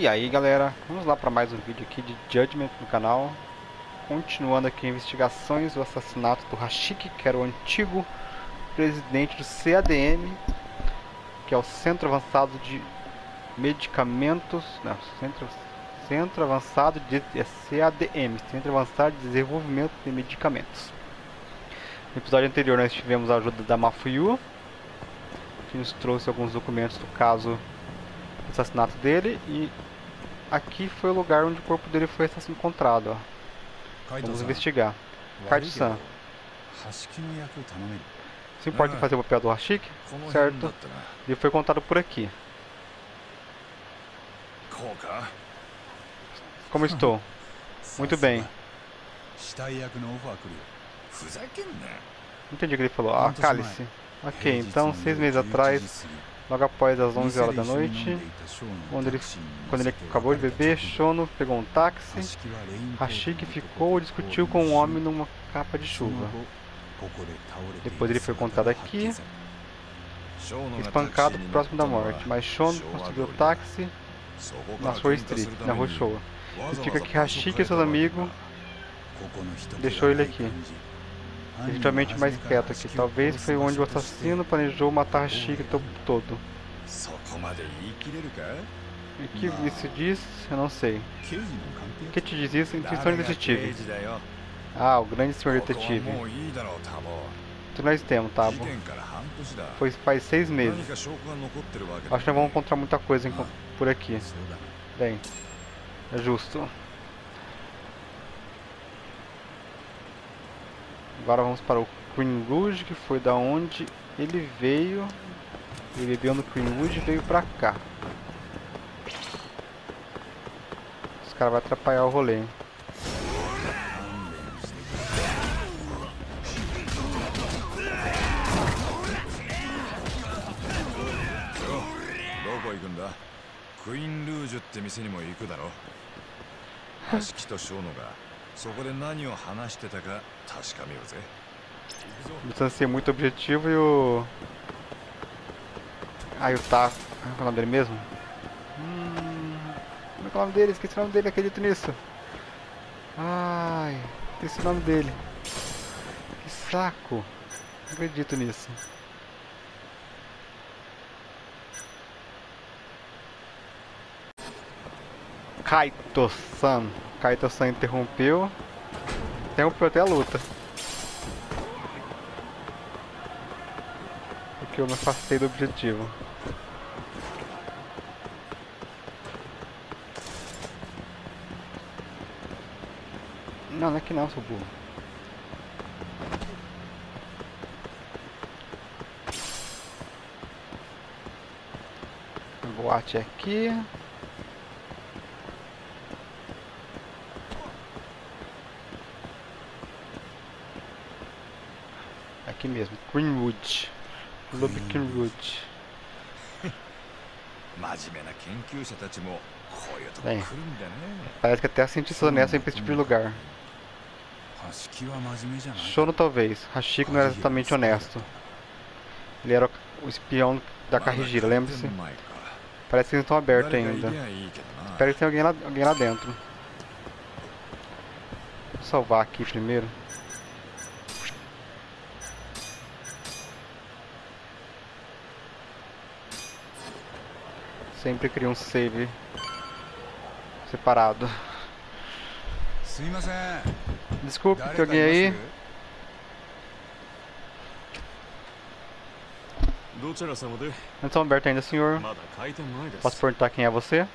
E aí galera, vamos lá para mais um vídeo aqui de Judgment no canal. Continuando aqui investigações do assassinato do Hashiki, que era o antigo presidente do CADM, que é o Centro Avançado de Medicamentos, não, Centro Avançado de CADM, Centro Avançado de Desenvolvimento de Medicamentos. No episódio anterior nós tivemos a ajuda da Mafuyu, que nos trouxe alguns documentos do caso do assassinato dele, e aqui foi o lugar onde o corpo dele foi encontrado. Ó. Vamos investigar. Kaito-san, se importa em fazer o papel do Hashiki? Certo. Ele foi contado por aqui. Como estou? Muito bem. Entendi o que ele falou. Ah, cale-se. Ok, então 6 meses atrás, logo após as 11 horas da noite, quando ele acabou de beber, Shono pegou um táxi. Hashiki ficou e discutiu com um homem numa capa de chuva. Depois ele foi contado aqui, espancado próximo da morte, mas Shono conseguiu o táxi na Sword Street, na rua Showa. Significa que Hashiki e seus amigos deixou ele aqui. Definitivamente mais quieto aqui. Talvez foi onde o assassino planejou matar Hashiki o tempo todo. O que isso diz? Eu não sei. O que te diz isso? Intuição de detetive. Ah, o grande senhor detetive. O que nós temos, Tabo? Foi faz 6 meses. Acho que nós vamos encontrar muita coisa por aqui. Bem, é justo. Agora vamos para o Queen Rouge, que foi da onde ele veio. Ele bebeu no Queen Rouge e veio pra cá. Esse cara vai atrapalhar o rolê, hein? Precisa ser muito objetivo e o... Ah, e o Tá... Como é o nome dele mesmo? Como é o nome dele? Esqueci o nome dele, acredito nisso. Ai, esqueci o nome dele. Que saco. Não acredito nisso. Kaito-san. Kaito-san interrompeu até a luta. Porque eu me afastei do objetivo. Não, não é que não, seu burro. A boate é aqui. Aqui mesmo, Greenwood. Club Greenwood. Bem, parece que até a cientista honesta para esse tipo de lugar. Shono talvez. Hashiki não era exatamente honesto. Ele era o espião da Karijira, lembre-se? Parece que eles estão abertos ainda. Espero que tenha alguém lá dentro. Vou salvar aqui primeiro. Sempre cria um save separado. Desculpe, tem alguém aí? Não estão abertos ainda, senhor. Posso perguntar quem é você?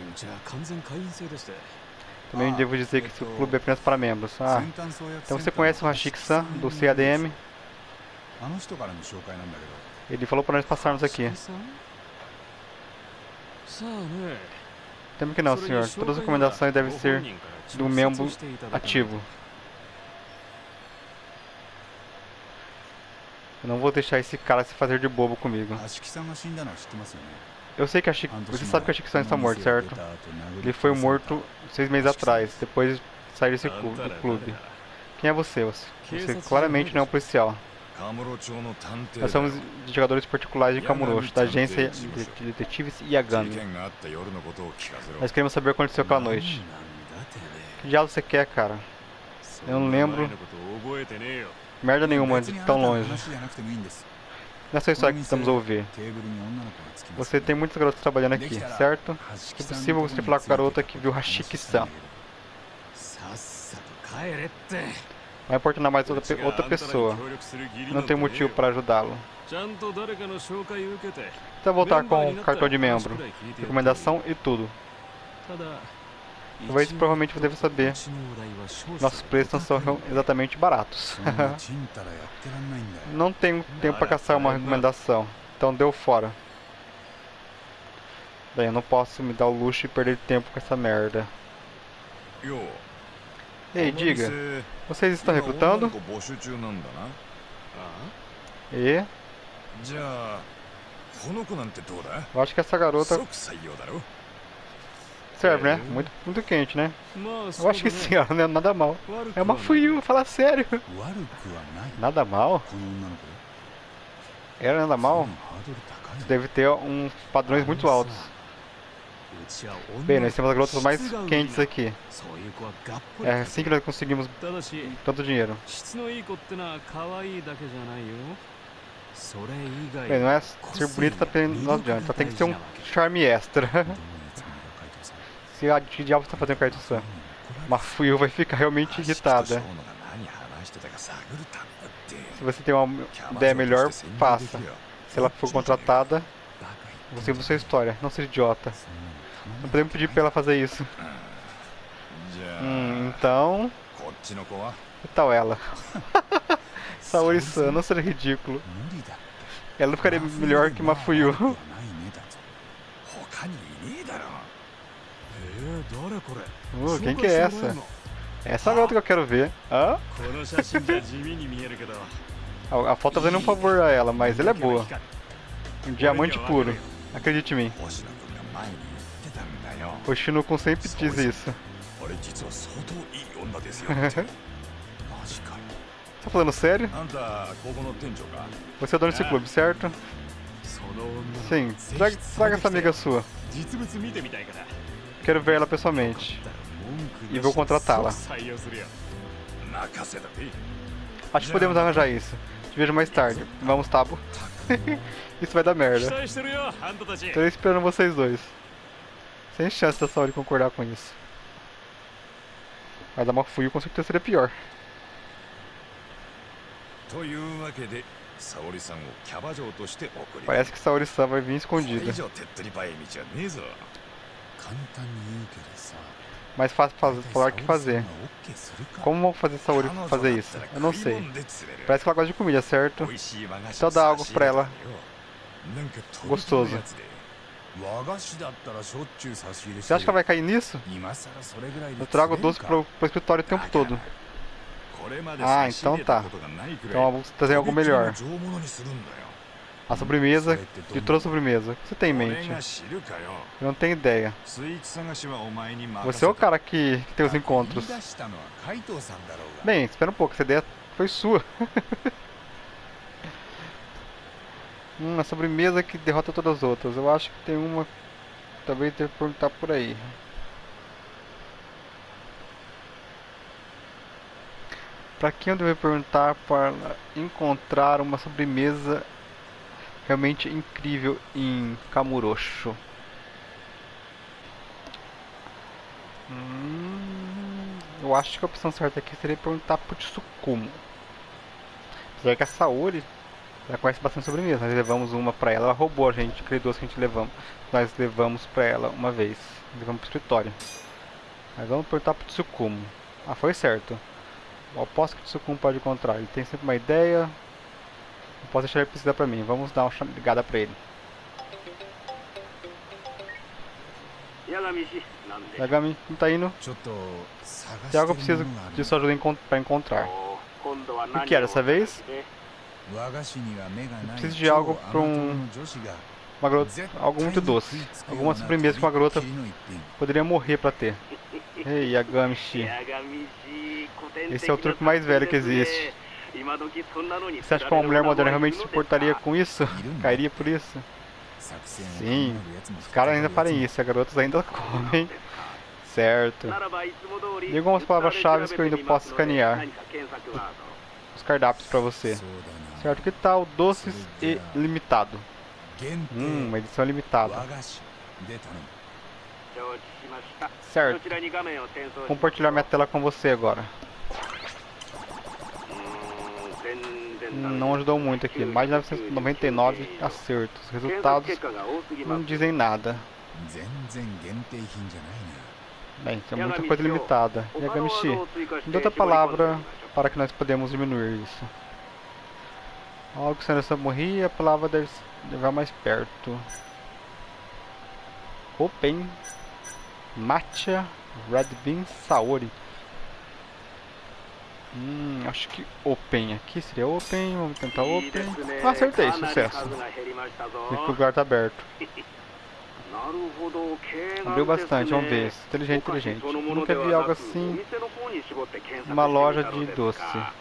Também devo dizer que esse clube é apenas para membros. Ah, então você conhece o Hashiki-san, do CADM? Ele falou para nós passarmos aqui. Temo que não, senhor. Todas as recomendações devem ser do membro ativo. Eu não vou deixar esse cara se fazer de bobo comigo. Eu sei que você sabe que a Hashiki-san está morto, certo? Ele foi morto 6 meses atrás, depois de sair do clube. Quem é você? Você claramente não é um policial. Nós somos investigadores particulares de Kamurocho, da agência de detetives Yagami. Nós queremos saber o que aconteceu aquela noite. Que diabo você quer, cara? Eu não lembro merda nenhuma de tão longe. Nessa história que estamos a ouvir. Você tem muitos garotos trabalhando aqui, certo? É possível você falar com a garota que viu Hashiki-san. Vai importunar mais outra pessoa. Não tem motivo para ajudá-lo. Então voltar com o cartão de membro, recomendação e tudo. Talvez provavelmente você deve saber. Nossos preços não são exatamente baratos. Não tenho tempo para caçar uma recomendação. Então deu fora. Bem, eu não posso me dar o luxo de perder tempo com essa merda. Ei, diga. Vocês estão recrutando? E? Eu acho que essa garota serve, né? Muito quente, né? Eu acho que sim, ela não é nada mal. É uma Fuyu, fala sério. Nada mal? Ela nada mal? Você deve ter uns padrões muito altos. Bem, nós temos as garotas mais quentes aqui. É assim que nós conseguimos tanto dinheiro. Bem, não é ser bonita não adianta, só tem que ser um charme extra. Se a que diabo está fazendo Kaito-san? Uma Fuyu vai ficar realmente irritada. Se você tem uma ideia melhor, faça. Se ela for contratada, você muda sua história, não seja idiota. Não podemos pedir pra ela fazer isso. Então... Que tal ela? Saori-san, não seja ridículo. Ela não ficaria melhor que uma Fuyu. Quem que é essa? Essa é a garota que eu quero ver. Hã? A foto tá fazendo um favor a ela, mas ela é boa. Um diamante puro. Acredite em mim. O Shinokun sempre diz isso. Tá falando sério? Você é dono desse clube, certo? Sim. Traga essa amiga sua. Quero ver ela pessoalmente. E vou contratá-la. Acho que podemos arranjar isso. Te vejo mais tarde. Vamos, Tabo. Isso vai dar merda. Tô esperando vocês dois. Sem chance da Saori concordar com isso. Mas a Mafuyu com certeza seria pior. Parece que Saori-san vai vir escondida. Mais fácil falar que fazer. Como vou fazer Saori fazer isso? Eu não sei. Parece que ela gosta de comida, certo? Então dá algo pra ela. Gostoso. Você acha que ela vai cair nisso? Eu trago doce pro escritório o tempo todo. Ah, então tá. Então eu vou trazer algo melhor. A sobremesa de toda a sobremesa. O que você tem em mente? Eu não tenho ideia. Você é o cara que tem os encontros. Bem, espera um pouco, essa ideia foi sua. A sobremesa que derrota todas as outras. Eu acho que tem uma. Talvez deve perguntar por aí. Pra quem eu devo perguntar para encontrar uma sobremesa realmente incrível em Kamurocho? Eu acho que a opção certa aqui seria perguntar pro Tsukumo. Apesar que a Saori ela conhece bastante sobremesa. Nós levamos uma pra ela, ela roubou a gente, aquele doce que a gente levamos. Nós levamos pra ela uma vez. Levamos pro escritório. Mas vamos perguntar pro Tsukumo. Ah, foi certo. Eu aposto que o Tsukumo pode encontrar. Ele tem sempre uma ideia. Não posso deixar ele precisar pra mim. Vamos dar uma ligada pra ele. Yagami, não tá indo? Tem algo que eu preciso de sua ajuda pra encontrar. O que era dessa vez? Eu preciso de algo pra uma garota, algo muito doce. Alguma sobremesa que uma garota poderia morrer pra ter. Ei, Yagami-shi. Esse é o truque mais velho que existe. Você acha que uma mulher moderna realmente se importaria com isso? Cairia por isso? Sim, os caras ainda fazem isso, as garotas ainda comem. Certo. Diga algumas palavras-chave que eu ainda posso escanear os cardápios para você. Certo, que tal doces e limitado? Uma edição limitada. Certo. Vou compartilhar minha tela com você agora. Não ajudou muito aqui. Mais de 999 acertos. Os resultados não dizem nada. Bem, tem muita coisa limitada. Yagamishi, me dê outra palavra para que nós podemos diminuir isso. Algo que se morrer, a palavra deve levar mais perto. Open, Matcha, Red Bean, Saori. Acho que Open aqui seria Open. Vamos tentar Open. Acertei, sucesso. O lugar está aberto. Abriu bastante, vamos ver. Inteligente, inteligente. Nunca vi algo assim. Uma loja de doce.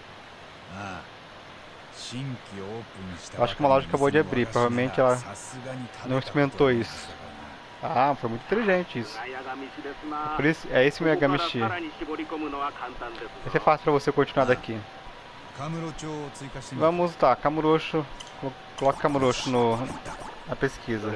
Acho que uma loja acabou de abrir. Provavelmente ela não experimentou isso. Ah, foi muito inteligente isso. Por isso, é esse o Yagamishi. Vai ser fácil para você continuar daqui. Vamos lá, Kamurocho. Coloca Kamurocho na pesquisa.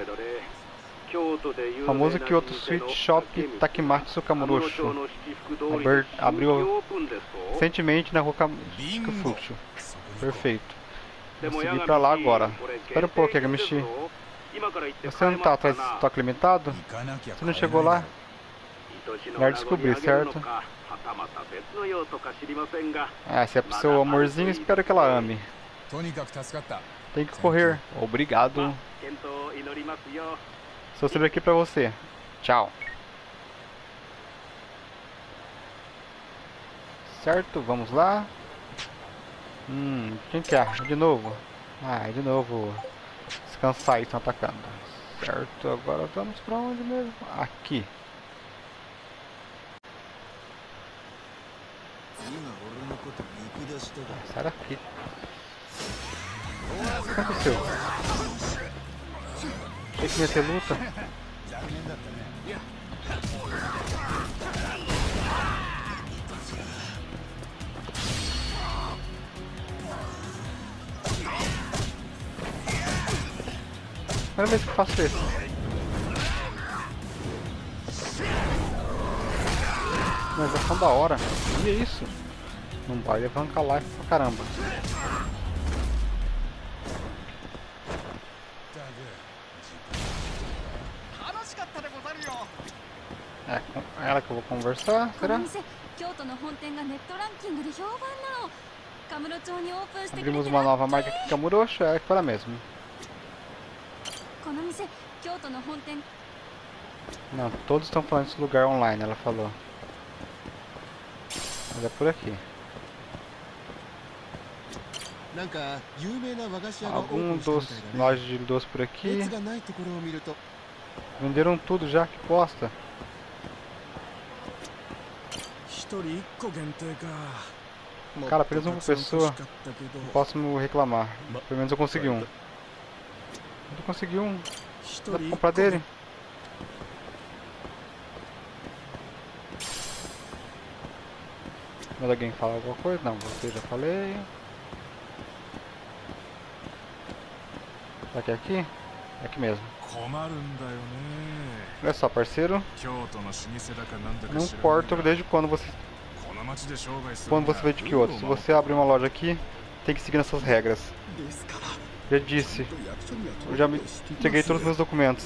O famoso Kyoto Sweet Shop Takimatsu Kamurocho abriu recentemente na rua Kafuchu. Perfeito. Vou seguir pra lá agora. Espera um pouco, Yagamishi. Você não tá atrás do estoque limitado? Você não chegou lá? Melhor descobrir, certo? Se é pro seu amorzinho, espero que ela ame. Tem que correr. Obrigado. Estou sempre aqui pra você. Tchau. Certo, vamos lá. Quem que é? De novo? De novo. Descansar e estão atacando. Certo, agora vamos pra onde mesmo? Aqui. Sai daqui. O que aconteceu? Achei que ia ter luta. Primeira vez que eu faço isso. Organização da hora. E é isso? Não vai levantar life pra caramba. É com ela que eu vou conversar, será? Abrimos uma nova marca aqui, Kamurocho, é para mesmo. Não, todos estão falando desse lugar online, ela falou. Mas é por aqui. Algum doce, loja de doce por aqui. Venderam tudo já, que bosta. Cara, apenas uma pessoa. Não posso me reclamar. Pelo menos eu consegui um. Eu consegui um. Dá pra comprar dele? Mas alguém fala alguma coisa? Não, você já falei. Será que é aqui? É aqui mesmo. Olha só, parceiro. Não importa desde quando você veio de Kyoto. Se você abrir uma loja aqui, tem que seguir essas regras. Já disse. Eu já me entreguei todos os meus documentos.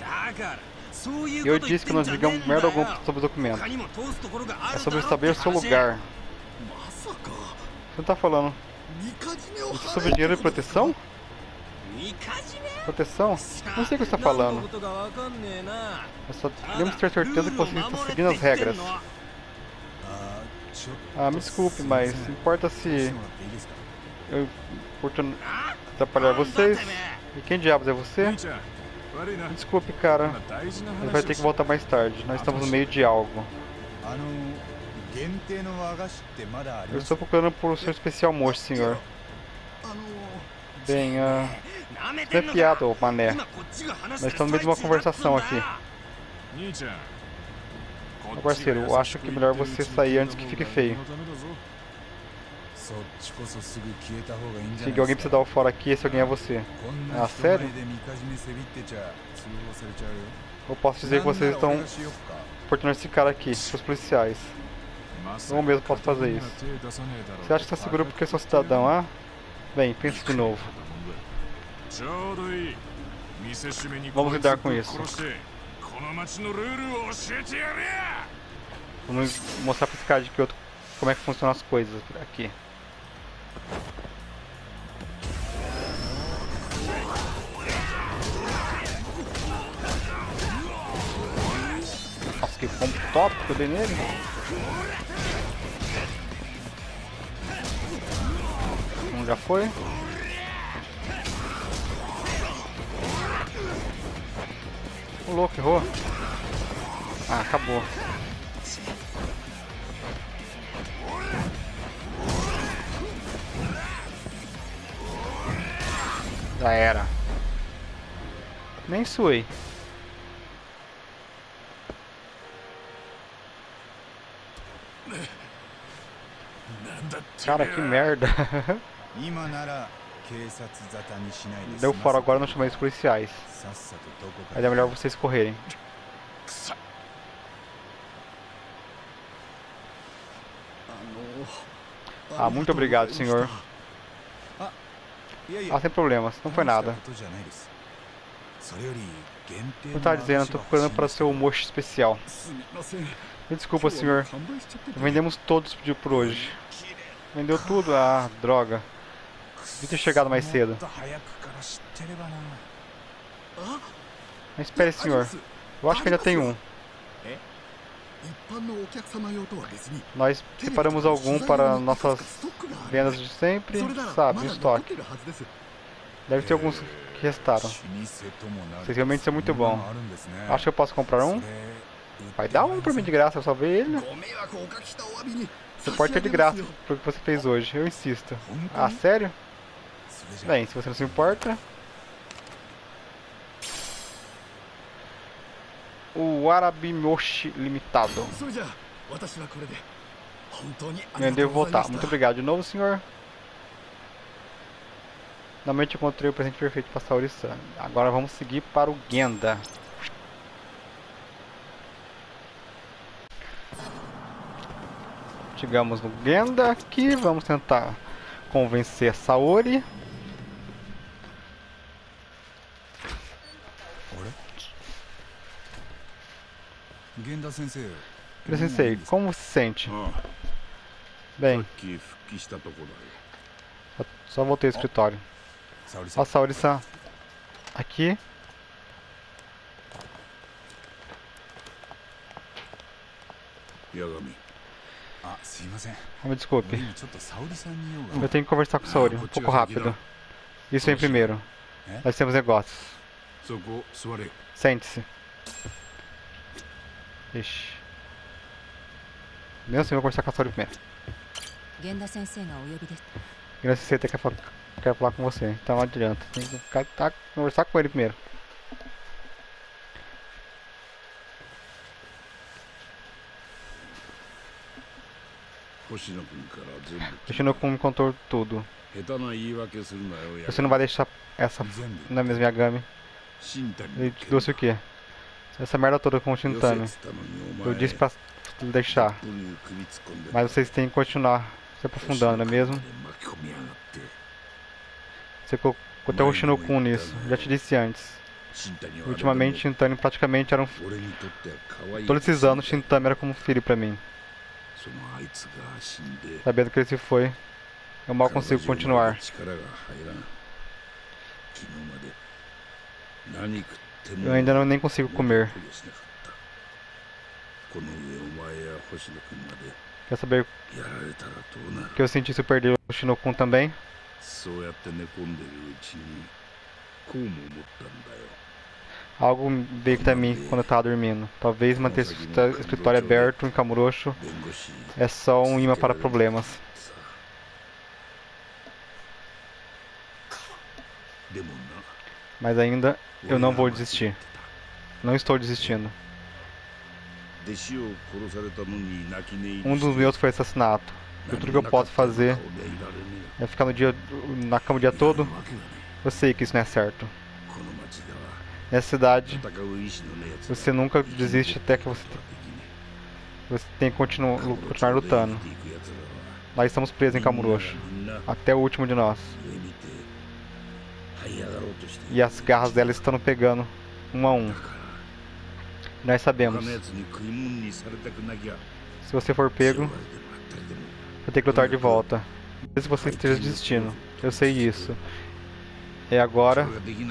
Eu disse que não digamos merda alguma sobre os documentos. É sobre saber o seu lugar. Você não tá falando isso é sobre dinheiro e proteção? Proteção? Não sei o que você está falando. Eu só queremos ter certeza que você está seguindo as regras. Me desculpe, mas importa se eu atrapalhar vocês? E quem diabos é você? Me desculpe, cara. Ele vai ter que voltar mais tarde. Nós estamos no meio de algo. Eu estou procurando por um seu especial mocho, senhor. Bem, isso não é piada, ô mané. Nós estamos no meio de uma conversação aqui. Meu parceiro, eu acho que é melhor você sair antes que fique feio. Se alguém precisa dar o fora aqui, esse alguém é você. Ah, sério? Eu posso dizer que vocês estão portando esse cara aqui, os policiais. Eu mesmo posso fazer isso. Você acha que está seguro porque sou cidadão, ah? Bem, pense de novo. Vamos lidar com isso. Vamos mostrar para esse cara de Kyoto como é que funcionam as coisas aqui. Nossa, que combo top que eu dei nele. Um já foi. O louco, errou. Ah, acabou. Já era. Nem suei. Cara, que merda. Deu fora agora, não chamei os policiais. Aí é melhor vocês correrem. Ah, muito obrigado, senhor. Ah, sem problemas, não foi nada. Não tá dizendo, eu tô procurando para o seu mocho especial. Me desculpa, senhor. Vendemos todos os pedidos por hoje. Vendeu tudo? Ah, droga. Devia ter chegado mais cedo. Mas espere, senhor. Eu acho que ainda tem um. Nós separamos algum para nossas vendas de sempre, sabe, estoque. Deve ter alguns que restaram. Vocês realmente são muito bom. Acho que eu posso comprar um? Vai dar um pra mim de graça, eu só ver ele. Você pode ter de graça pelo que você fez hoje, eu insisto. Ah, sério? Bem, se você não se importa. O Arabimoshi Limitado. Eu devo voltar. Muito obrigado de novo, senhor. Finalmente encontrei o presente perfeito para Saori-san. Agora vamos seguir para o Genda. Chegamos no Genda aqui. Vamos tentar convencer a Saori. Genda-sensei, como se sente? Bem, só voltei ao escritório. Ó, Saori-san. Aqui. Me desculpe. Eu tenho que conversar com o Saori, um pouco rápido. Isso vem primeiro. Nós temos negócios. Sente-se. Ixi. Mesmo assim, eu vou conversar com a Saori primeiro. Genda-sensei quer falar com você, então não adianta. Tem que conversar com ele primeiro. Hoshino-kun me contou tudo. Você não vai deixar essa na mesma Yagami. Ele te trouxe o quê? Essa merda toda com o Shintani. Eu disse pra deixar. Mas vocês têm que continuar se aprofundando, não é mesmo? Você colocou até o Hoshino-kun nisso. Já te disse antes. Ultimamente, Shintani praticamente era um... Todos esses anos, Shintani era como um filho pra mim. Sabendo que ele se foi, eu mal consigo continuar. Eu ainda nem consigo comer. Quer saber o que eu senti se eu perder o Hoshino-kun também? Algo veio até mim quando eu tava dormindo. Talvez manter esse escritório aberto em Kamurocho é só um imã para problemas. Mas ainda eu não vou desistir. Não estou desistindo. Um dos meus foi assassinato. E tudo que eu posso fazer é ficar na cama o dia todo. Eu sei que isso não é certo. Nessa cidade, você nunca desiste até que você tem que continuar lutando. Nós estamos presos em Kamurocho. Até o último de nós. E as garras dela estão nos pegando, um a um. Nós sabemos. Se você for pego, vai ter que lutar de volta. Mesmo se você esteja desistindo. Eu sei isso. É agora.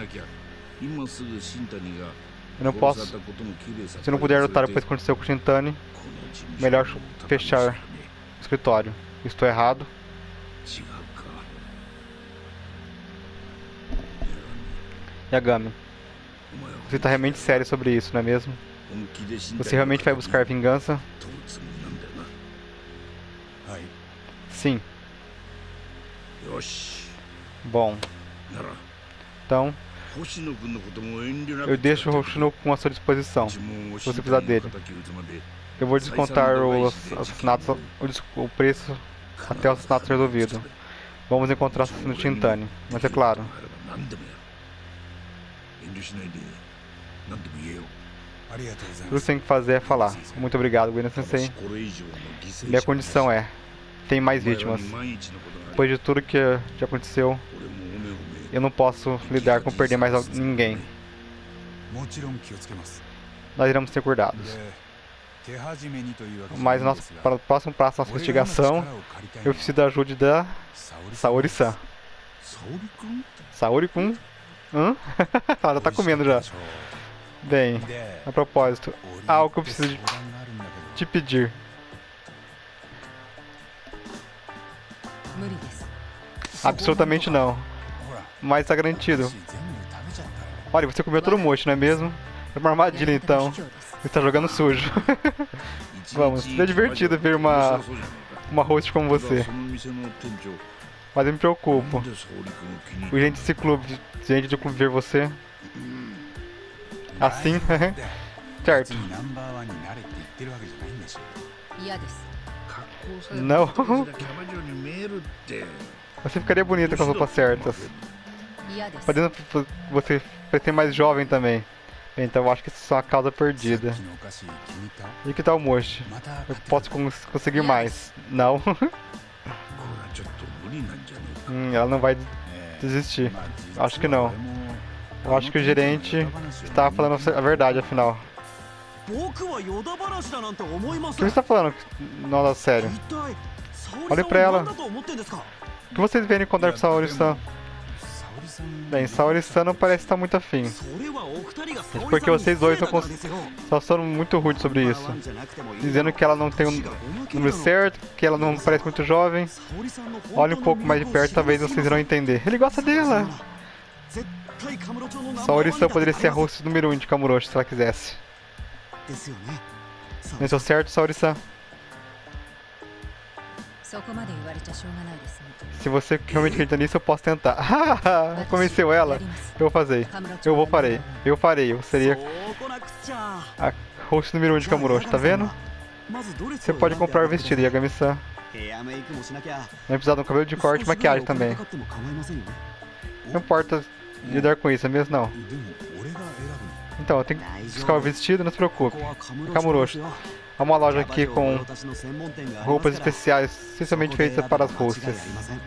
Eu não posso. Se não puder lutar depois que aconteceu com o Shintani, melhor fechar o escritório. Estou errado? Yagami, você está realmente sério sobre isso, não é mesmo? Você realmente vai buscar vingança? Sim. Bom. Então, eu deixo o Hoshinoku à sua disposição, se você precisar dele. Eu vou descontar os assassinatos, o preço até o assassinato resolvido. Vamos encontrar o assassino Shintani, mas é claro. Tudo que você tem que fazer é falar. Muito obrigado, Ueno-sensei. Minha condição é: tem mais vítimas. Depois de tudo que já aconteceu, eu não posso lidar com perder mais ninguém. Nós iremos ter cuidados. Mas para o próximo passo da nossa investigação, eu preciso da ajuda da Saori-san. Saori-kun? Ela já tá comendo já. Bem, a propósito, algo que eu preciso te pedir. Absolutamente não. Mas está garantido. Olha, você comeu todo o mocho, não é mesmo? É uma armadilha então. Você está jogando sujo. Vamos, é divertido ver uma host como você. Mas eu me preocupo. O gente desse clube, gente do clube ver você assim, certo? Não. Você ficaria bonita com as roupas certas. Podendo você parecer mais jovem também. Então eu acho que isso é uma causa perdida. E que tal o Moshi? Eu posso conseguir mais. Não. Ela não vai desistir. Acho que não. Eu acho que o gerente está falando a verdade, afinal. O que você está falando? Não, é sério. Olhe pra ela. O que vocês veem encontrar com Saori-san? Bem, Saori-san não parece estar muito afim. Porque vocês dois só são muito rudes sobre isso. Dizendo que ela não tem um número certo, que ela não parece muito jovem. Olhe um pouco mais de perto, talvez vocês irão entender. Ele gosta dela! Saori-san poderia ser a host número 1 de Kamurocho se ela quisesse. Não estou certo, Saori-san? Se você realmente acredita nisso, eu posso tentar. Convenceu ela? Eu farei. Eu seria a host número 1 de Kamurocho, tá vendo? Você pode comprar o vestido, Yagami-san. Vai precisar de um cabelo de corte e maquiagem também. Não importa lidar com isso, é mesmo não? Então, eu tenho que buscar o vestido, não se preocupe. Kamurocho. Há uma loja aqui com roupas especiais, especialmente feitas para as hosts.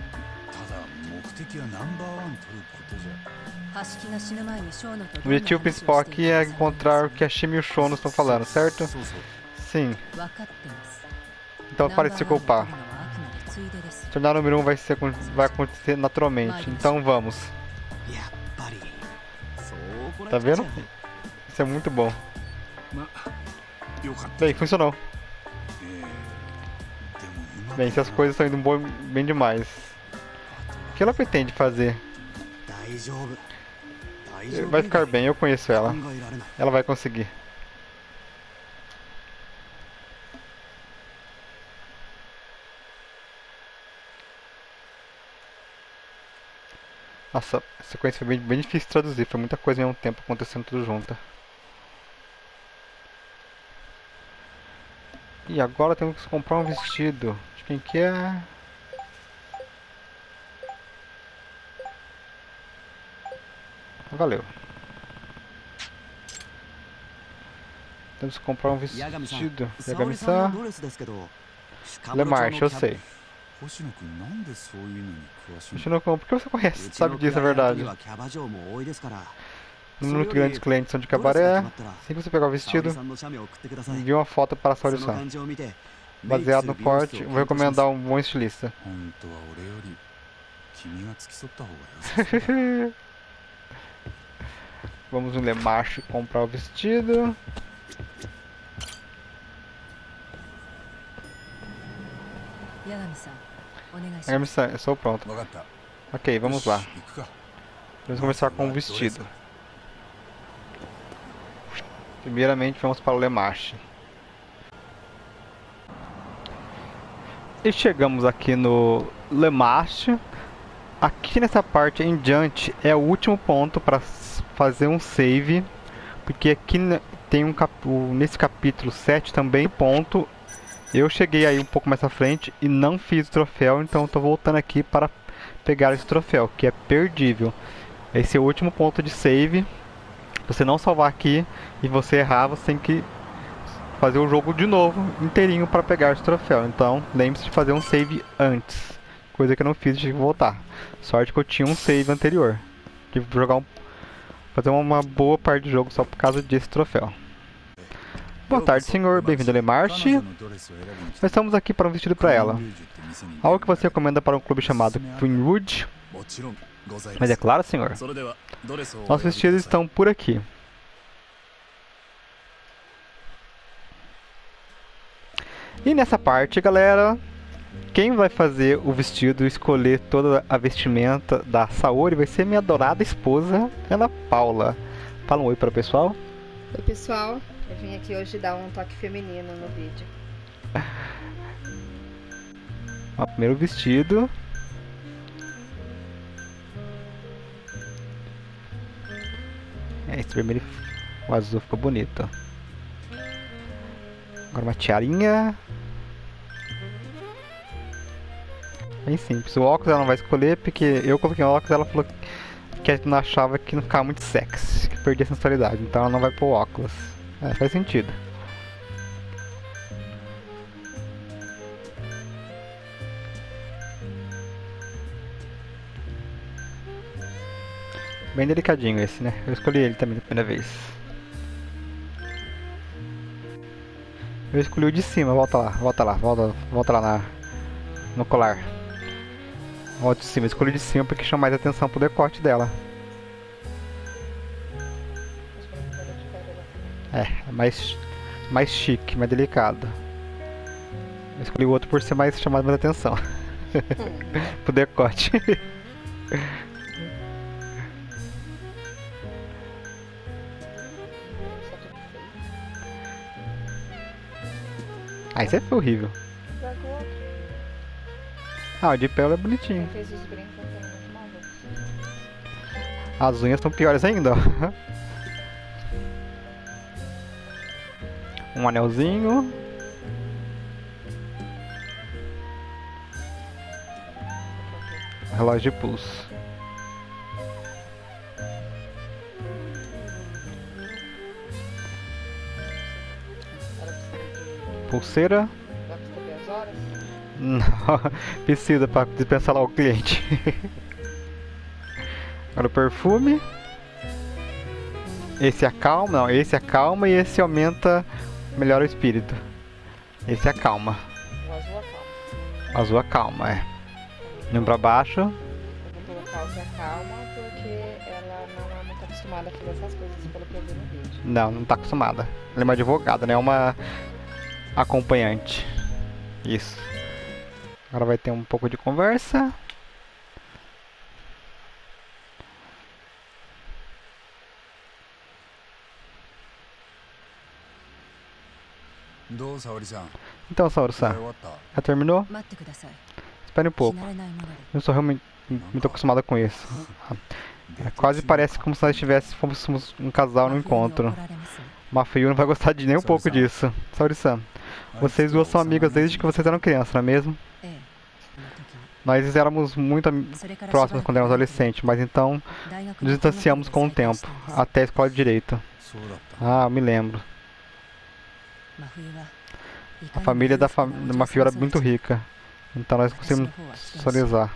O objetivo principal aqui é encontrar o que a Shimi e o Shono estão falando, certo? Sim. Então pare de se culpar. Tornar o número 1 vai acontecer naturalmente, então vamos. Tá vendo? Isso é muito bom. Bem, funcionou. Bem, se as coisas estão indo bem demais, o que ela pretende fazer? Vai ficar bem, eu conheço ela. Ela vai conseguir. Nossa, a sequência foi bem difícil de traduzir. Foi muita coisa ao mesmo tempo acontecendo tudo junto. E agora temos que comprar um vestido. De quem que é? Valeu. Temos que comprar um vestido. Yagami-san. Lemarche, eu sei. Hoshino-kun, por que você conhece? Sabe disso, é verdade. Número muito grande de clientes são de cabaré. Assim que você pegar o vestido, envie uma foto para a Saori-san. Baseado no porte, vou recomendar um bom estilista. Vamos no Lemarche comprar o vestido. Yagami-san, eu sou pronto. Ok, vamos lá. Vamos começar com o vestido. Primeiramente vamos para o Lemarche. E chegamos aqui no Lemarche. Aqui nessa parte em diante é o último ponto para fazer um save. Porque aqui tem nesse capítulo 7 também ponto. Eu cheguei aí um pouco mais à frente e não fiz o troféu, então estou voltando aqui para pegar esse troféu, que é perdível. Esse é o último ponto de save. Você não salvar aqui e você errar, você tem que fazer o jogo de novo, inteirinho, para pegar esse troféu. Então, lembre-se de fazer um save antes. Coisa que eu não fiz, tive que voltar. Sorte que eu tinha um save anterior. Tive que fazer uma boa parte do jogo só por causa desse troféu. Boa tarde, senhor. Bem-vindo a Lemarche. Nós estamos aqui para um vestido para ela. Algo que você recomenda para um clube chamado Queenwood? Mas é claro, senhor. Nossos vestidos estão por aqui. E nessa parte, galera, quem vai fazer o vestido, escolher toda a vestimenta da Saori vai ser minha adorada esposa, Ana Paula. Fala um oi para o pessoal. Oi, pessoal. Eu vim aqui hoje dar um toque feminino no vídeo. O primeiro vestido. Esse vermelho, o azul ficou bonito. Agora uma tiarinha. Bem simples. O óculos ela não vai escolher porque eu coloquei o óculos e ela falou que ela não achava que não ficava muito sexy, que perdia a sensualidade. Então ela não vai pôr óculos. É, faz sentido. Bem delicadinho esse, né? Eu escolhi ele também da primeira vez. Eu escolhi o de cima, volta lá no colar. Volta de cima, eu escolhi de cima porque chama mais atenção pro decote dela. É mais chique, mais delicado. Eu escolhi o outro por ser mais chamado mais atenção. Pro decote. Ah, isso foi horrível. Ah, o de pele é bonitinho. As unhas estão piores ainda, ó. Um anelzinho. Relógio de pulso. Pulseira. Dá pra saber as horas? Não, precisa para dispensar lá o cliente. Agora o perfume. Esse acalma, não, esse acalma e esse aumenta, melhora o espírito. Esse acalma. O azul acalma. O azul acalma, é. Indo pra baixo. Eu vou colocar o que acalma porque ela não é muito acostumada a fazer essas coisas pelo que eu vi no vídeo. Não tá acostumada. Ela é uma advogada, né? É uma acompanhante. Isso. Agora vai ter um pouco de conversa. Então, Saori-san, já terminou? Espere um pouco. Eu sou realmente muito acostumada com isso. Quase parece como se nós fôssemos um casal no encontro. Mafio não vai gostar de nem um pouco disso. Saori-san, vocês duas são amigas desde que vocês eram crianças, não é mesmo? Nós éramos muito próximas quando éramos adolescentes, mas então nos distanciamos com o tempo, até a escola de direito. Ah, me lembro. A família da Mafio era muito rica, então nós conseguimos socializar.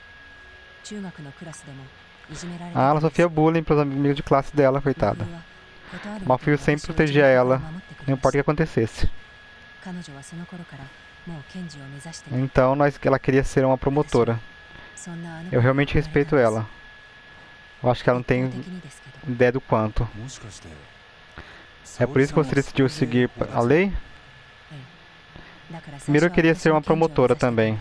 Ah, ela sofria bullying para os amigos de classe dela, coitada. Mafio sempre protegia ela, não importa o que acontecesse. Então ela queria ser uma promotora. Eu realmente respeito ela. Eu acho que ela não tem ideia do quanto. É por isso que você decidiu seguir a lei? Primeiro eu queria ser uma promotora também.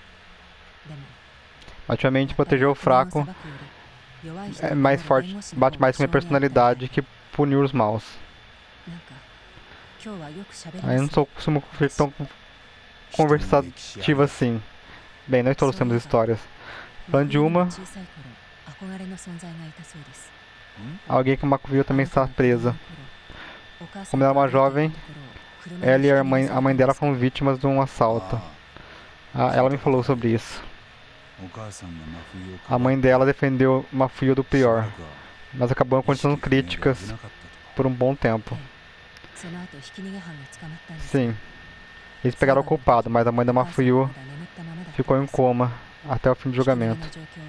Ultimamente proteger o fraco é mais forte, bate mais com a minha personalidade que punir os maus. Aí eu não costumo ser tão conversativa assim. Bem, nós todos temos histórias. Falando de uma, alguém que Mafio também está presa. Como ela era uma jovem, ela e a mãe dela foram vítimas de um assalto. Ela me falou sobre isso. A mãe dela defendeu Mafio do pior, mas acabou continuando críticas por um bom tempo. Sim, eles pegaram o culpado, mas a mãe da Mafio ficou em coma até o fim do julgamento.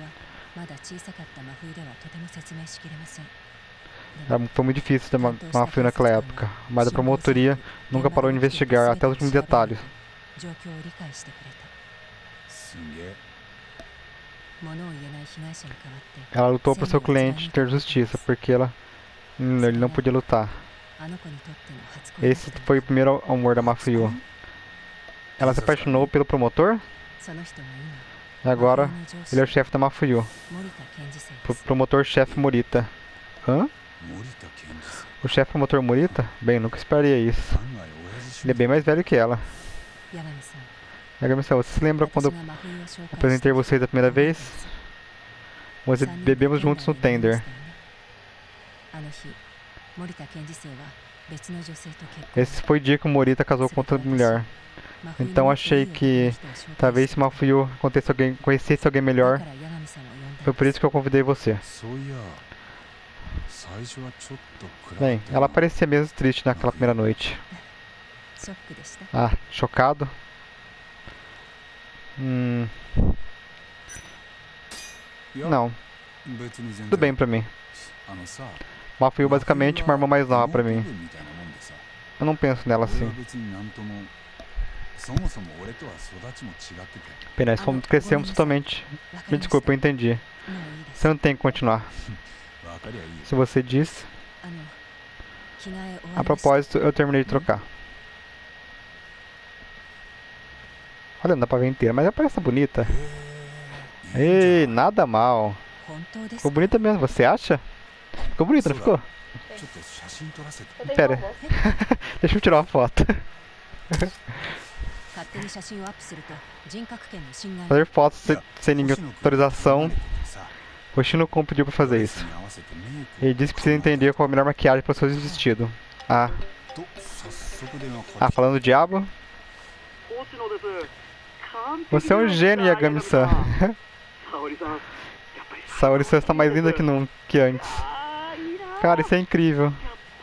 Foi muito difícil ter Mafio naquela época, mas a promotoria nunca parou de investigar até os últimos detalhes. Ela lutou para seu cliente ter justiça, porque ele não podia lutar. Esse foi o primeiro amor da Mafio. Ela se apaixonou pelo promotor? E agora ele é o chefe da Mafio. Promotor-chefe Morita. Hã? O chefe promotor Morita? Bem, nunca esperaria isso. Ele é bem mais velho que ela. Yagami-san, você se lembra quando eu apresentei vocês a primeira vez? Nós bebemos juntos no tender. Esse foi o dia que o Morita casou com outra mulher. Então achei que talvez se Mafio conhecesse alguém melhor, foi por isso que eu convidei você. Bem, ela parecia mesmo triste naquela primeira noite. Ah, chocado? Não. Tudo bem pra mim. Mafio basicamente uma irmã mais nova pra mim. Eu não penso nela assim. Bem, nós crescemos totalmente. Me desculpa, eu entendi. Você não tem que continuar. Se você diz. A propósito, eu terminei de trocar. Olha, não dá pra ver inteira, mas ela parece bonita. Ei, nada mal. Ficou bonita mesmo, você acha? Ficou bonita, não ficou? Pera. Deixa eu tirar uma foto. Fazer fotos sem nenhuma autorização. Hoshino-kun pediu pra fazer isso. Ele disse que precisa entender qual a melhor maquiagem para o seu vestido. Falando do diabo? Você é um gênio, Yagami-san. Saori-san está mais linda que antes. Cara, isso é incrível.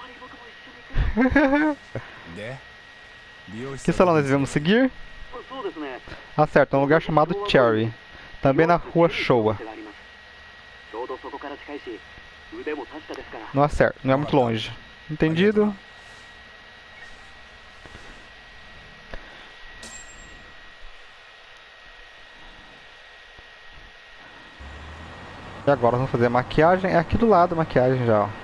Que salão nós devemos seguir? Certo, é um lugar chamado Cherry. Também na rua Showa. Não certo, não é muito longe. Entendido? E agora vamos fazer a maquiagem. É aqui do lado a maquiagem já, ó.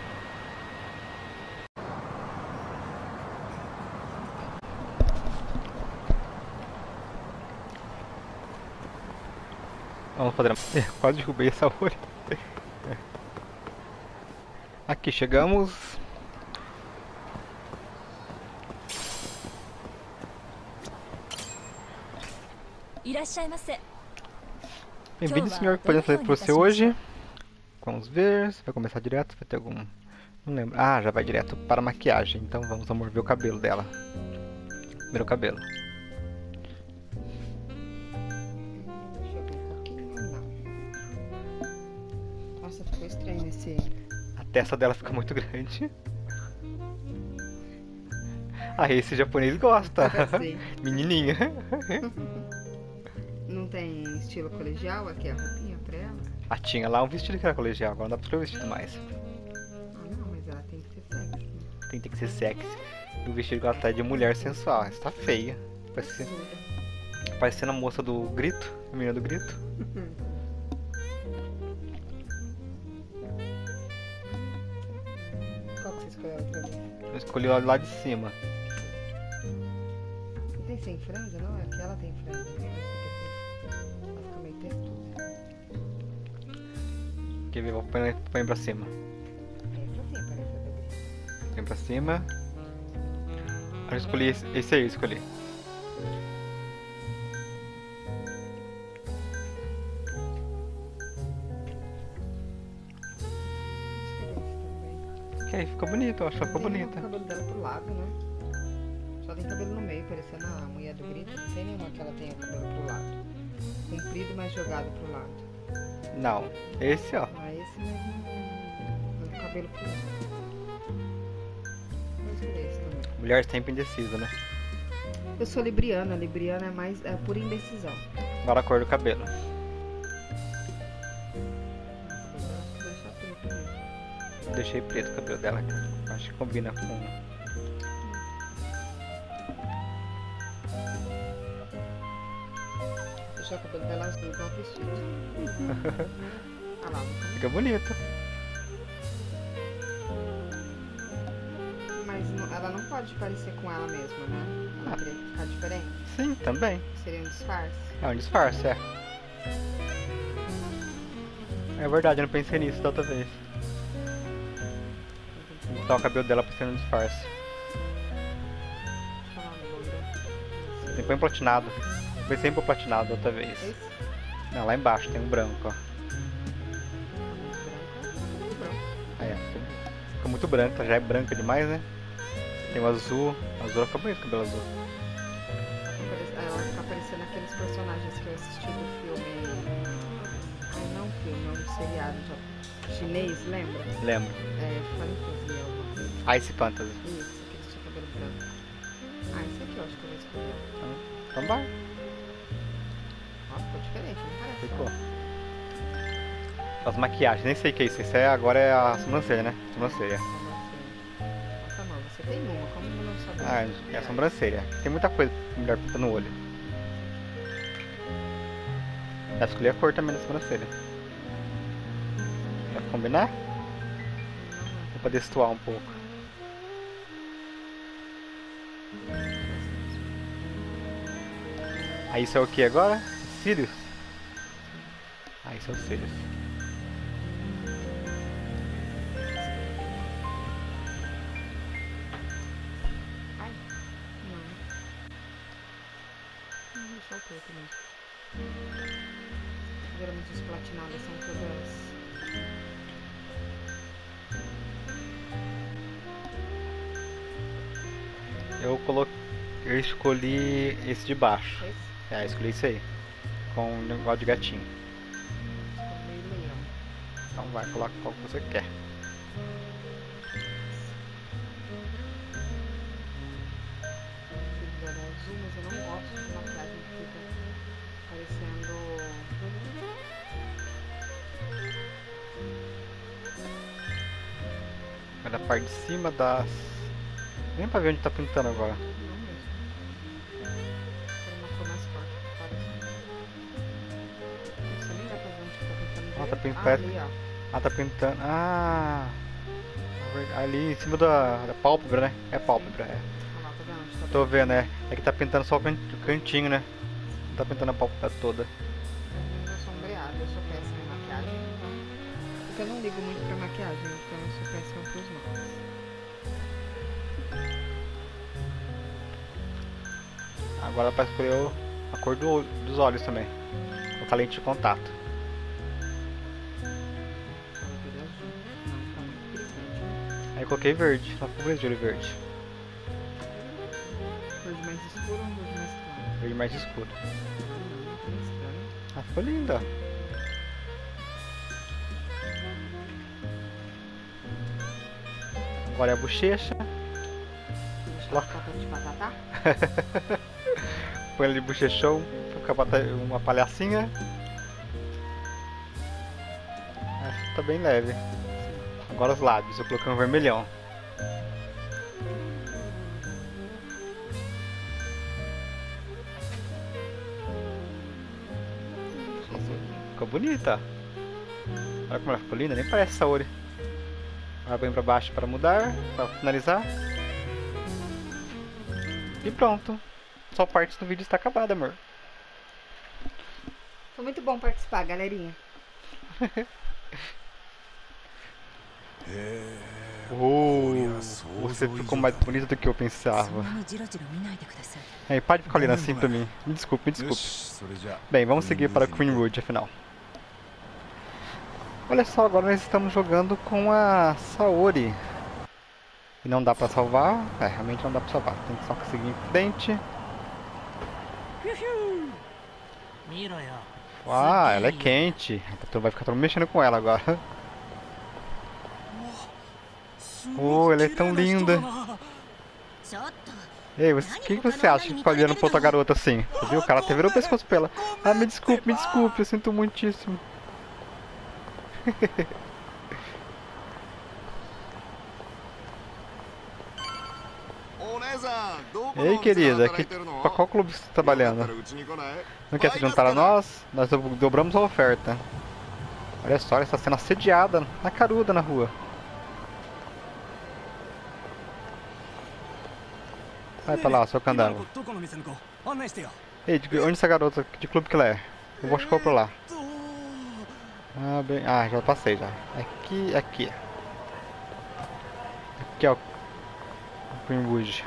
Vamos fazer a... Quase derrubei essa olha. Aqui chegamos. Bem-vindo, senhor. O que podemos fazer por você hoje? Vamos ver. Se vai começar direto. Vai ter algum... Não lembro. Ah, já vai direto para a maquiagem. Então vamos, amor, ver o cabelo dela. Primeiro o cabelo. Deixa eu ver um pouquinho. Não. Nossa, ficou estranho esse. A testa dela fica muito grande. Ah, esse japonês gosta. Sim. Menininha. Não tem estilo colegial aqui a roupinha pra ela? Ah, tinha lá um vestido que era colegial. Agora não dá pra escolher o vestido mais. Ah, não, mas ela tem que ser sexy. Né? Tem que ser sexy. E o vestido que ela tá é de mulher sensual. Essa tá feia. Parecendo a moça do grito. A menina do grito. Qual que você escolheu pra mim? Eu escolhi o lá de cima. Não tem sem franja, não? É que ela tem franja. Né? Ela fica meio textuda. Quer ver? Põe pra cima. É pra cima, parece a do grito. Põe pra cima. Eu escolhi esse aí, eu escolhi. Que aí ficou bonito, eu acho que ficou bonita. Tem o cabelo dela pro lado, né? Só tem cabelo no meio, parecendo a mulher do grito. Não tem nenhuma que ela tenha o cabelo pro lado. Comprido, mas jogado pro lado. Não, esse ó. Ah, esse mesmo. O cabelo pro lado. Vou escolher esse também. Mulher sempre indecisa, né? Eu sou libriana. Libriana é mais pura indecisão. Agora a cor do cabelo. Vou deixar preto mesmo. Deixei preto o cabelo dela. Acho que combina com... Deixar o cabelo dela azul igual o vestido. Ah lá, Fica bonito. mas ela não pode parecer com ela mesma, né? Ela teria que ficar diferente. Sim, também. Seria um disfarce. É um disfarce, é. É verdade, eu não pensei nisso da outra vez. Então o cabelo dela parecendo um disfarce. Deixa eu falar no loiro. Tem põe platinado. Pensei em pôr platinado da outra vez. Esse? Não, lá embaixo tem um branco, ó. Branco. Aí, ó. Fica muito branca, já é branca demais, né? Tem o azul. O azul fica bonito, o cabelo azul. Ela fica parecendo aqueles personagens que eu assisti do filme. Ai, não filme, é um seriado chinês, lembra? Lembro. É, fantasia, alguma coisa. Ice Fantasy. Isso, que eles tinham cabelo branco. Ah, esse aqui eu acho que eu vou escolher. Então vai. Nossa, ficou diferente, não parece? Ficou. As maquiagens, nem sei o que é isso. Isso agora é a sobrancelha, né? Sobrancelha. Nossa, não, você tem uma, como eu não sabia? Ah, é a sobrancelha. Tem muita coisa que melhor pinta no olho. Dá pra escolher a cor também da sobrancelha. Vai combinar? Ou pra destoar um pouco? Aí isso é o que agora? Cílios? Ah, isso é os cílios. Ai, não. Vou deixar o preto mesmo. Geralmente as platinadas são todas... Eu escolhi esse de baixo. Esse? É, eu escolhi esse aí. Com um negócio de gatinho. Ficou meio leão. Então vai, coloca qual que você quer. Fiz ela azul, mas eu não gosto de maquiagem que fica parecendo... Vai da parte de cima das... Nem pra ver onde tá pintando agora. Não mesmo. Quero uma cor mais forte. Parece. Nossa, nem dá pra ver onde tá pintando. Ah, tá pintando. Ali, ó. Ah, tá pintando. Ah! Ali em cima da pálpebra, né? É pálpebra, é. Olha lá, tá vendo onde tá Tô vendo, é. É que tá pintando só o cantinho, né? Não tá pintando a pálpebra toda. Eu sou sombreada, eu sou péssima em maquiagem, então... Porque eu não ligo muito pra maquiagem, então eu sou péssima pros nomes. Agora pra escolher A cor dos olhos também. Colocar lente de contato. Aí eu coloquei verde, só com de olho verde. Verde mais escuro ou verde mais claro? Verde mais escuro. Bem estranho. Ah, ficou linda. Agora é a bochecha. Deixa ela ficar de batata. Põe ali bochechão, fica uma palhacinha. Essa tá bem leve. Agora os lábios, eu coloquei um vermelhão. Ficou bonita. Olha como ela ficou linda, nem parece Saori. Agora vem pra baixo para mudar, para finalizar. E pronto. Só parte do vídeo está acabada, amor. Foi muito bom participar, galerinha. Você ficou mais bonita do que eu pensava. Aí, pode ficar olhando assim pra mim. Me desculpe, me desculpe. Bem, vamos seguir para Queen Rouge, afinal. Olha só, agora nós estamos jogando com a Saori. E não dá pra salvar. É, realmente não dá pra salvar. Tem que só seguir em frente. Ah, ela é quente. Então vai ficar todo mundo mexendo com ela agora. Oh, ela é tão linda. Ei, o que você acha de ficar olhando pra outra garota assim? Você viu? O cara até virou o pescoço pra ela. Ah, me desculpe, eu sinto muitíssimo. Ei, querida, pra qual clube você está trabalhando? Não quer se juntar a nós? Nós dobramos a oferta. Olha só, ela está sendo assediada na caruda na rua. Vai pra lá, seu candango. Ei, onde essa garota? De clube que ela é? Eu vou chegar pra lá. Ah, bem... ah, já passei já. Aqui, aqui. Aqui é o Queen Rouge.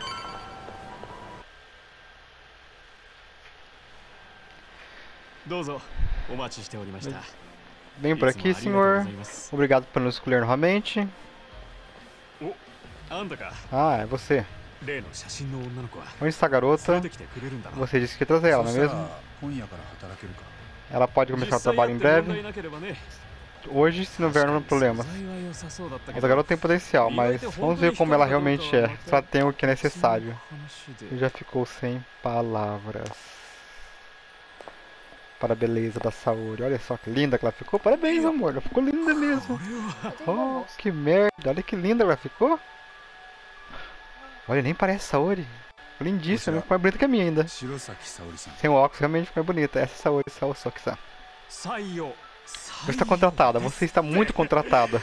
Vem por aqui, senhor. Obrigado por nos escolher novamente. Ah, é você. Onde está a garota? Você disse que ia trazer ela, não é mesmo? Ela pode começar o trabalho em breve. Hoje, se não houver problemas. Mas a garota tem potencial, mas vamos ver como ela realmente é. Se ela tem o que é necessário. Ele já ficou sem palavras. Para a beleza da Saori. Olha só que linda que ela ficou. Parabéns, amor. Ela ficou linda mesmo. Oh, que merda. Olha que linda ela ficou. Olha, nem parece Saori. Lindíssima, ficou mais bonita que a minha ainda. Sem o óculos, realmente ficou mais bonita. Essa é Saori Saosoki-san. Você está contratada, você está muito contratada.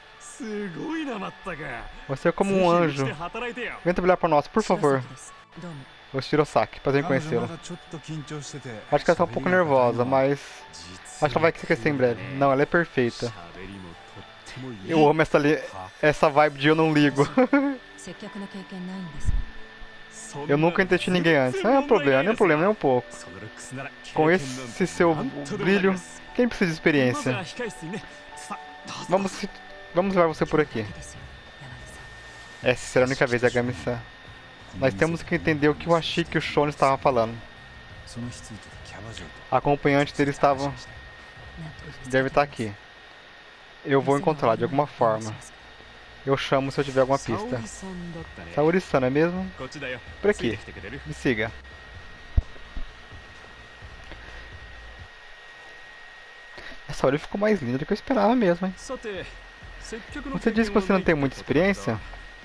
Você é como um anjo. Vem trabalhar para nós, por favor. O Shirosaki, prazer em conhecê-la. Acho que ela está um pouco nervosa, mas acho que ela vai esquecer em breve. Não, ela é perfeita. Eu amo essa vibe de eu não ligo. Eu nunca entendi ninguém antes. Não é um problema, nem um problema, nem um pouco. Com esse seu brilho, quem precisa de experiência? Vamos levar você por aqui. Essa será a única vez, Agami-san. Nós temos que entender o que o Ashiki e o Shone estavam falando. A acompanhante dele deve estar aqui. Eu vou encontrá-la de alguma forma. Eu chamo se eu tiver alguma pista. Saori-san, não é mesmo? Por aqui. Me siga. A Saori ficou mais linda do que eu esperava mesmo, hein? Você disse que você não tem muita experiência?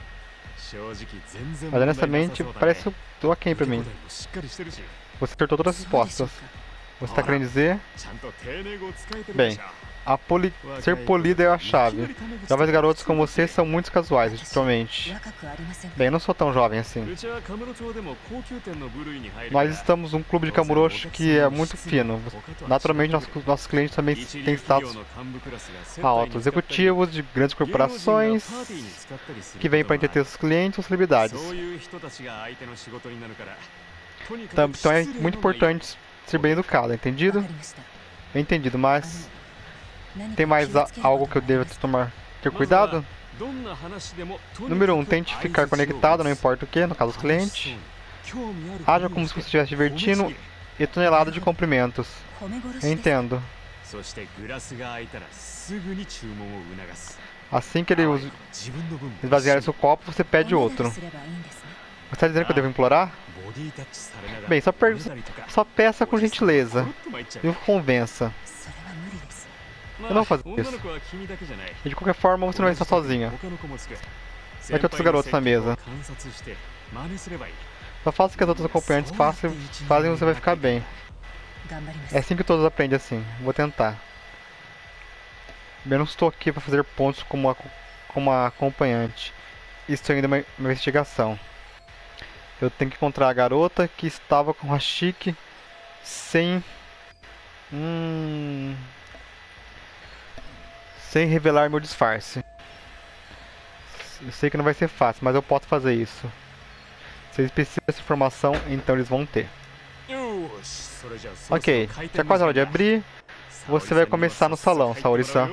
Mas honestamente, parece o Aken pra mim. Você acertou todas as respostas. Você está querendo dizer? Bem, ser polida é a chave. Jovens garotos como você são muito casuais, literalmente. Bem, eu não sou tão jovem assim. Nós estamos num clube de Kamurocho que é muito fino. Naturalmente, nossos clientes também têm status altos. Executivos de grandes corporações que vêm para entreter os clientes ou celebridades. Então é muito importante ser bem educada, entendido? Entendido, mas tem mais algo que eu devo ter cuidado? Número 1, tente ficar conectado, não importa o que, no caso dos clientes. Haja como se você estivesse divertindo e tonelada de cumprimentos. Eu entendo. Assim que ele esvaziar seu copo, você pede outro. Você está dizendo que eu devo implorar? Bem, só peça com gentileza e o convença. Eu não vou fazer isso. E de qualquer forma, você não vai estar sozinha. Vai ter outros garotos na mesa. Só faça o que as outras acompanhantes fazem e você vai ficar bem. É assim que todos aprendem assim. Vou tentar. Eu não estou aqui para fazer pontos como uma acompanhante. Isso ainda é uma investigação. Eu tenho que encontrar a garota que estava com o Hashiki sem revelar meu disfarce. Eu sei que não vai ser fácil, mas eu posso fazer isso. Se eles precisam dessa informação, então eles vão ter. Ok, já é quase hora de abrir. Você vai começar no salão, Saori-san.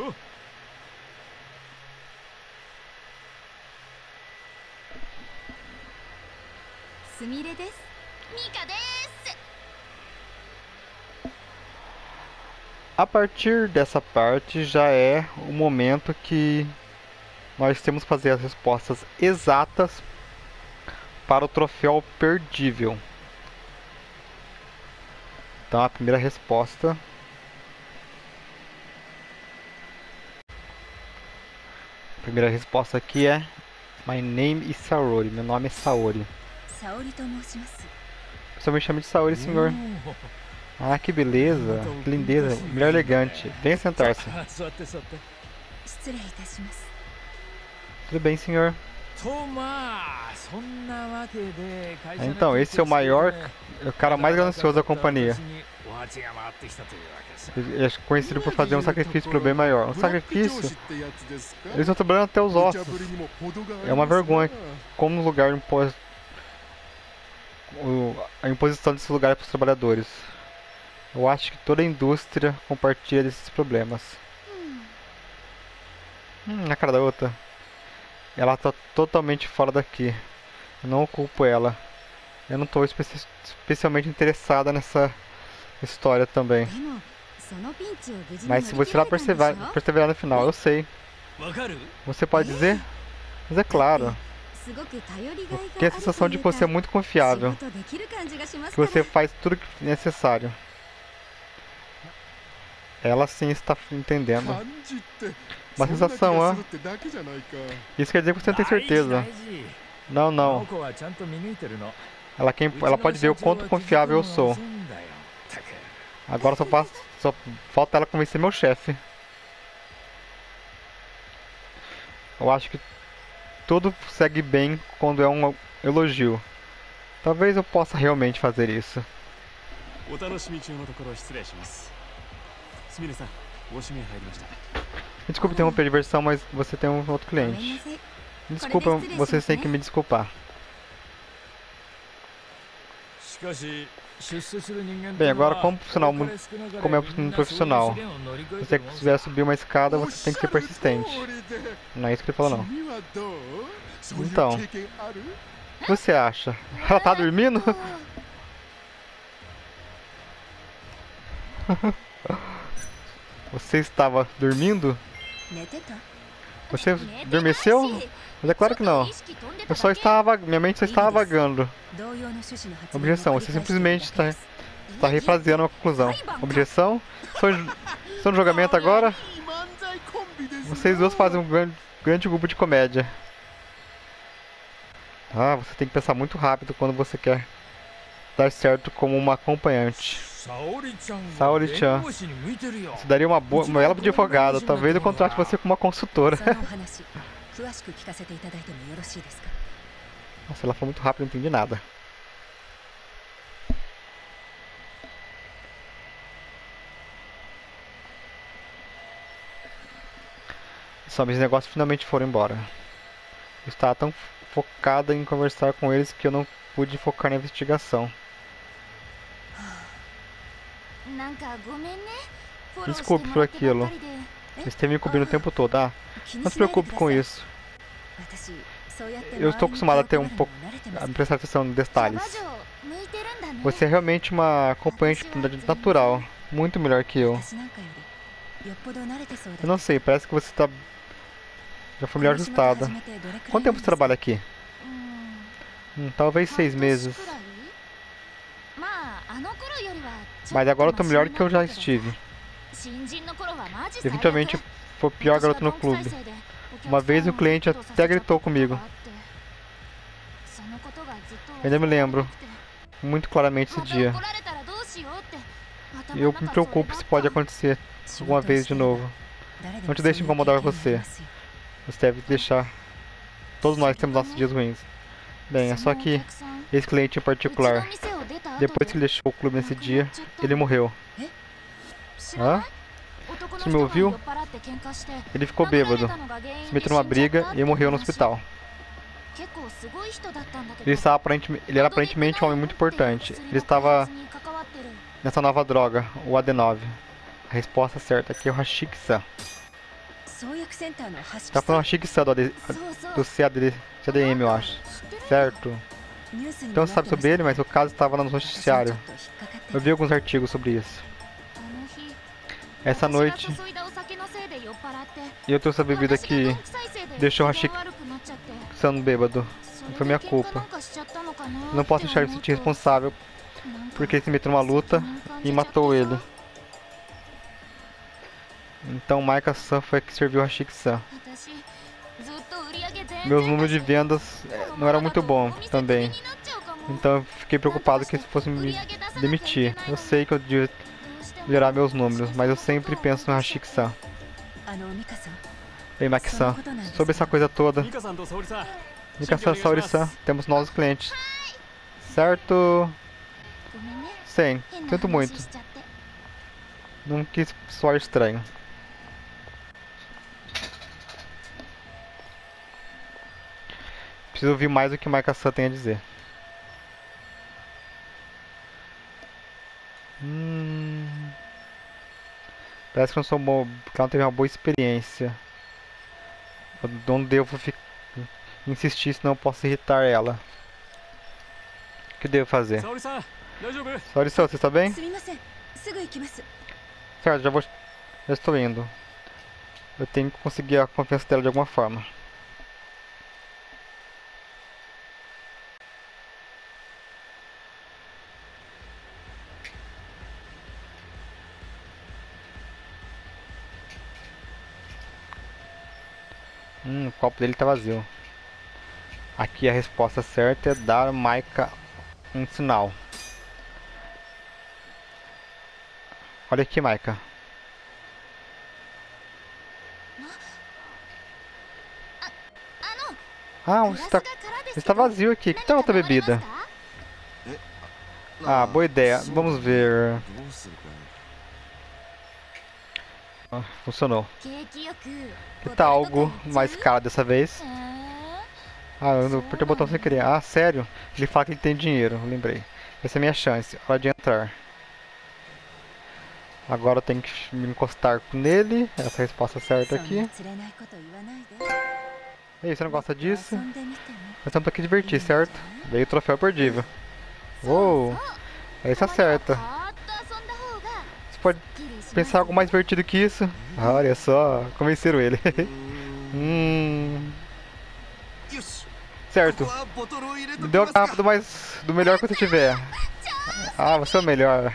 A partir dessa parte já é o momento que nós temos que fazer as respostas exatas para o troféu perdível. Então a primeira resposta aqui é My name is Saori. Meu nome é Saori. Você me chama de Saori, senhor. Ah, que beleza, que lindeza, mulher elegante. Venha sentar-se. Tudo bem, senhor. Então, esse é o cara mais ganancioso da companhia. Ele é conhecido por fazer um sacrifício pelo bem maior. Um sacrifício? Eles estão trabalhando até os ossos. É uma vergonha como lugar a imposição desse lugar para os trabalhadores. Eu acho que toda a indústria compartilha desses problemas. A cara da outra. Ela está totalmente fora daqui. Eu não culpo ela. Eu não estou especialmente interessada nessa história também. Mas se você lá perseverar no final, eu sei. Você pode dizer? Mas é claro. Eu tenho a sensação de que você é muito confiável. Que você faz tudo que é necessário. Ela sim está entendendo. Uma sensação, ah. Isso quer dizer que você não tem certeza. Não, não. Ela pode ver o quanto confiável eu sou. Agora só falta ela convencer meu chefe. Eu acho que tudo segue bem quando é um elogio. Talvez eu possa realmente fazer isso. Desculpe interromper a diversão, mas você tem um outro cliente. Desculpa, vocês têm que me desculpar. Bem, agora como é um profissional, se você quiser subir uma escada, você tem que ser persistente. Não é isso que ele falou, não. Então, o que você acha? Ela tá dormindo? Você estava dormindo? Você adormeceu? Mas é claro que não. Minha mente só estava vagando. Objeção, você simplesmente está refraseando a conclusão. Objeção? Estou no julgamento agora? Vocês dois fazem um grande grupo de comédia. Ah, você tem que pensar muito rápido quando você quer dar certo como uma acompanhante. Saori-chan, você daria uma bela advogada. Talvez eu contrate você como uma consultora. Nossa, ela foi muito rápido, não entendi nada. Só meus negócios finalmente foram embora. Eu estava tão focada em conversar com eles que eu não pude focar na investigação. Desculpe por aquilo. Eles têm me cobrindo o tempo todo, ah? Não se preocupe com isso. Eu estou acostumado a ter um pouco... a prestar atenção em detalhes. Você é realmente uma acompanhante natural. Muito melhor que eu. Eu não sei, parece que você está... já foi melhor ajustada. Quanto tempo você trabalha aqui? Talvez 6 meses. Mas agora eu tô melhor do que eu já estive. Definitivamente foi o pior garoto no clube. Uma vez o cliente até gritou comigo. Eu ainda me lembro muito claramente esse dia. Eu me preocupo se pode acontecer alguma vez de novo. Não te deixe incomodar você. Você deve deixar... Todos nós temos nossos dias ruins. Bem, é só que esse cliente em particular, depois que ele deixou o clube nesse dia, ele morreu. Hã? Você me ouviu? Ele ficou bêbado, se meteu numa briga e morreu no hospital. Ele era aparentemente um homem muito importante. Ele estava nessa nova droga, o AD9. A resposta certa aqui é o Hashiki-san. Tá falando Hashiki-san do CADM, eu acho. Certo? Então você sabe sobre ele, mas o caso estava no noticiário. Eu vi alguns artigos sobre isso. Essa noite, eu trouxe a bebida que deixou o Hashiki-san bêbado. Foi minha culpa. Não posso deixar ele se sentir responsável porque ele se meteu numa luta e matou ele. Então Maika-san foi a que serviu o Hashiki-san. Meus números de vendas não eram muito bons também. Então eu fiquei preocupado que eles fossem me demitir. Eu sei que eu devia melhorar meus números, mas eu sempre penso no Hashiki-san. Bem, Maki-san, sobre essa coisa toda. Mika-san, Saori-san, temos novos clientes. Certo? Sim, sinto muito. Não quis soar estranho. Preciso ouvir mais o que Mika-san tem a dizer. Parece que não sou bom, porque ela não teve uma boa experiência. Eu não devo insistir, senão eu posso irritar ela. O que devo fazer? Saori-san, você está bem? Certo, já estou indo. Eu tenho que conseguir a confiança dela de alguma forma. O copo dele tá vazio. Aqui a resposta certa é dar Maika um sinal. Olha aqui, Maika. Ah, está vazio aqui. Que tal outra bebida? Ah, boa ideia. Vamos ver. Funcionou. Que tal algo mais caro dessa vez? Ah, eu apertei o botão sem querer. Ah, sério? Ele fala que ele tem dinheiro, lembrei. Essa é a minha chance, hora de entrar. Agora eu tenho que me encostar nele. Essa é a resposta certa aqui. Ei, você não gosta disso? Nós estamos aqui divertir, certo? Veio o troféu perdível. Uou! Essa é certa. Você pode pensar algo mais divertido que isso? Ah, olha só, convenceram ele. Certo. Me deu uma garrafa do melhor que você tiver. Ah, você é o melhor.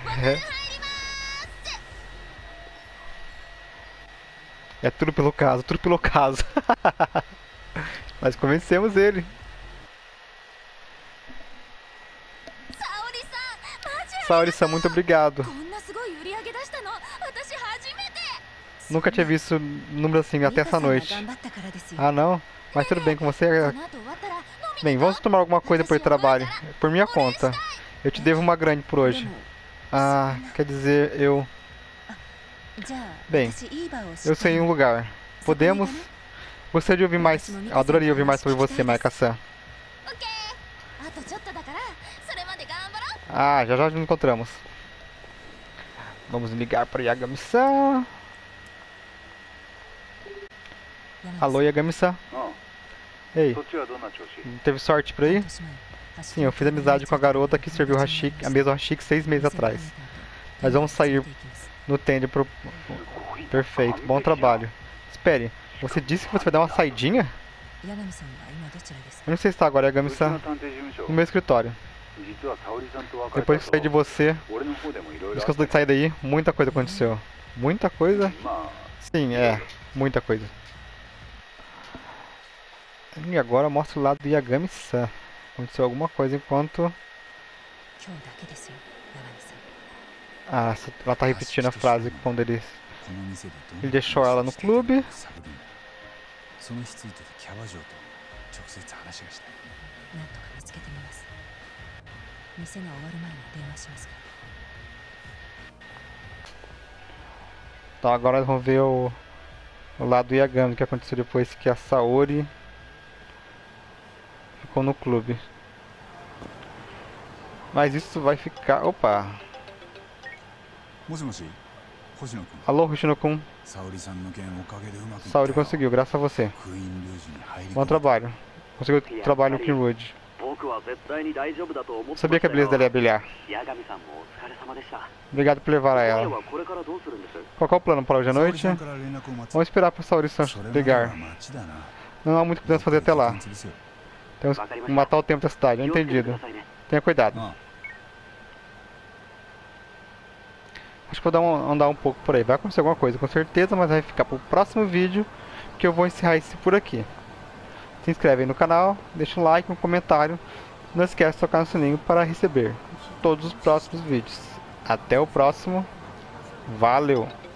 É tudo pelo caso, tudo pelo caso. Nós convencemos ele. Saori-san, muito obrigado. Nunca tinha visto número assim até essa noite. Ah, não? Mas tudo bem com você? Bem, vamos tomar alguma coisa por trabalho. Por minha conta. Eu te devo uma grande por hoje. Ah, quer dizer, eu... Bem, eu sei um lugar. Podemos? Gostaria de ouvir mais... Eu adoraria ouvir mais sobre você, Maika-san. Ah, já nos encontramos. Vamos ligar para Yagami-san. Alô, Yagami-san. Ei, teve sorte por aí? Sim, eu fiz amizade com a garota que serviu a mesa Hashiki 6 meses atrás. Nós vamos sair no tender pro... Perfeito, bom trabalho. Espere, você disse que você vai dar uma saidinha? Onde você está agora, Yagami-san? No meu escritório. Depois que saí de você, depois que eu saí daí, muita coisa aconteceu. Muita coisa? Sim, muita coisa. E agora mostra o lado do Yagami-san. Aconteceu alguma coisa enquanto... Ah, ela tá repetindo a frase quando ele deixou ela no clube. Então agora vamos ver o lado do Yagami, que aconteceu depois que a Saori ficou no clube. Mas isso vai ficar... Opa! Alô, Hoshino-kun. Saori conseguiu, graças a você. Bom trabalho. Conseguiu trabalho no Kinwood. Sabia que a beleza dela ia brilhar. Obrigado por levar a ela. Qual é o plano para hoje à noite? Vamos esperar para a Saori-san ligar. Não há muito que podemos fazer até lá. Temos que matar o tempo da cidade, entendido. Tenha cuidado. Acho que vou andar um pouco por aí. Vai acontecer alguma coisa, com certeza, mas vai ficar para o próximo vídeo, que eu vou encerrar esse por aqui. Se inscreve aí no canal, deixa um like, um comentário. Não esquece de tocar no sininho para receber todos os próximos vídeos. Até o próximo. Valeu!